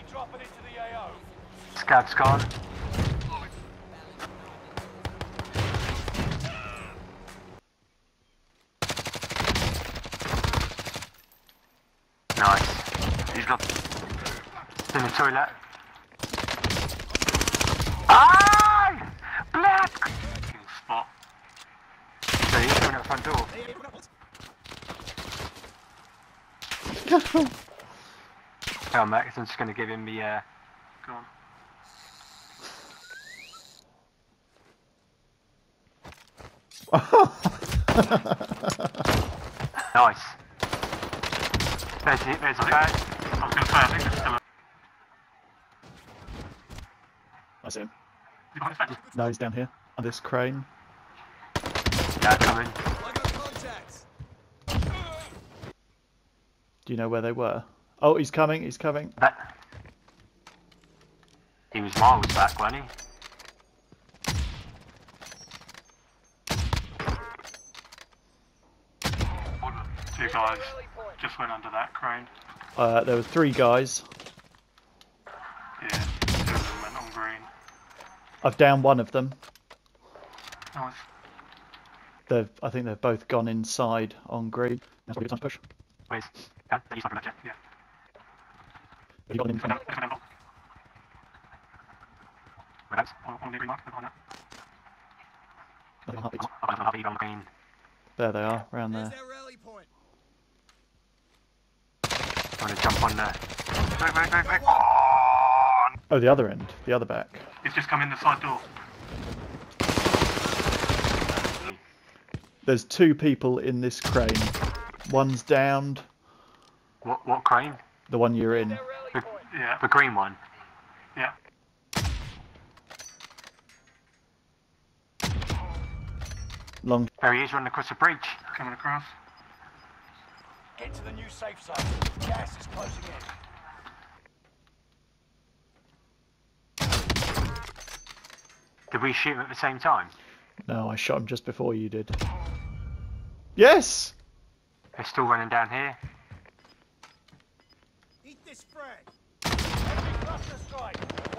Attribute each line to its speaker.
Speaker 1: dropping into the AO.
Speaker 2: Scav's gone. Nice. He's got in the toilet. Ah! Black! Spot. So he's going out the front door. Oh, Max, I'm just going to give him the. Go on. Nice. There's a bag. I was going to say, I think there's still a...
Speaker 3: I see him. No, he's down here, on this crane.
Speaker 2: Yeah, coming.
Speaker 1: I got contacts.
Speaker 3: Do you know where they were? Oh, he's coming, he's coming.
Speaker 2: That... He was miles back, wasn't he? Two guys just went under that crane.
Speaker 3: There were 3 guys.
Speaker 2: Yeah, 2 of them went on green.
Speaker 3: I've downed one of them.
Speaker 2: Nice.
Speaker 3: I think they've both gone inside on green. That's probably a good time to push.
Speaker 2: Where's... Yeah, he's not jet. Yeah.
Speaker 3: Have you got them in front?
Speaker 2: On the green mark, on that.
Speaker 3: Nothing on heartbeats.
Speaker 2: On green.
Speaker 3: There they are, around
Speaker 1: There's
Speaker 3: there.
Speaker 1: their rally point.
Speaker 2: Trying to jump on there. Back.
Speaker 3: Oh, the other end, the other back.
Speaker 2: It's just come in the side door.
Speaker 3: There's 2 people in this crane. One's downed,
Speaker 2: What crane?
Speaker 3: the one you're in.
Speaker 1: Their rally point.
Speaker 2: Yeah. The green one. Yeah.
Speaker 3: Long.
Speaker 2: There he is running across the bridge. Coming across.
Speaker 1: Get to the new safe zone. Gas is closing in.
Speaker 2: Did we shoot him at the same time?
Speaker 3: No, I shot him just before you did. Yes!
Speaker 2: They're still running down here.
Speaker 1: Eat this frag. Enemy cluster strike.